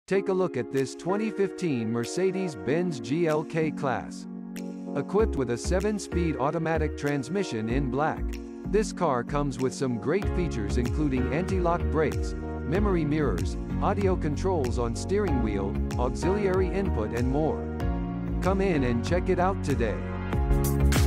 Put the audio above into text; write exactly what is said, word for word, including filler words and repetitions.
Take a look at this twenty fifteen Mercedes-Benz G L K Class. Equipped with a seven-speed automatic transmission in black, this car comes with some great features including anti-lock brakes, memory mirrors, audio controls on steering wheel, auxiliary input and more. Come in and check it out today.